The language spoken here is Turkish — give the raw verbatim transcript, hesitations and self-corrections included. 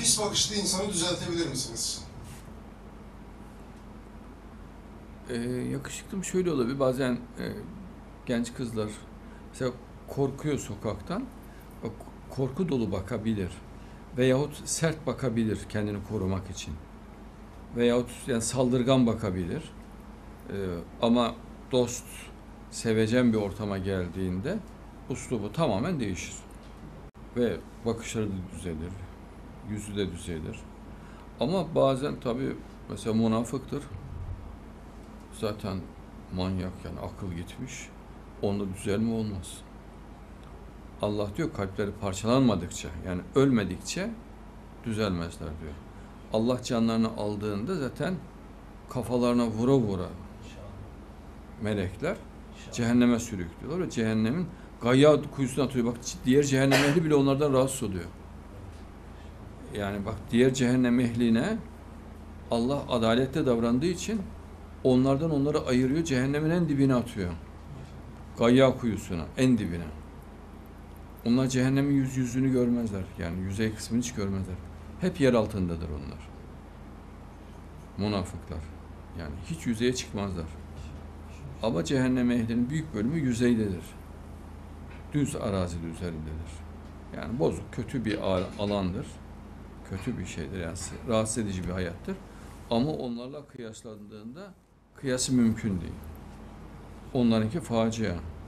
pis bakışlı insanı düzeltebilir misiniz? Ee, yakışıklım şöyle olabilir. Bazen e, genç kızlar mesela korkuyor sokaktan. o Korku dolu bakabilir. Veyahut sert bakabilir kendini korumak için. Veyahut yani saldırgan bakabilir. Ee, ama dost, sevecen bir ortama geldiğinde üslubu tamamen değişir. Ve bakışları da düzelir. Yüzü de düzelir. Ama bazen tabii mesela münafıktır. Zaten manyak yani akıl gitmiş. Onda düzelme olmaz. Allah diyor kalpleri parçalanmadıkça yani ölmedikçe düzelmezler diyor. Allah canlarını aldığında zaten kafalarına vura vura melekler cehenneme sürüklüyorlar ve cehennemin gayya kuyusuna atıyor. Bak diğer cehennem ehli bile onlardan rahatsız oluyor. Yani bak diğer cehennem ehline Allah adaletle davrandığı için onlardan onları ayırıyor, cehennemin en dibine atıyor. Gayya kuyusuna, en dibine. Onlar cehennemin yüz yüzünü görmezler. Yani yüzey kısmını hiç görmezler. Hep yer altındadır onlar. Münafıklar. Yani hiç yüzeye çıkmazlar. Ama cehennem ehlinin büyük bölümü yüzeydedir. Düz arazi üzerindedir. Yani bozuk, kötü bir alandır. Kötü bir şeydir yani rahatsız edici bir hayattır. Ama onlarla kıyaslandığında kıyası mümkün değil. Onlarınki facia.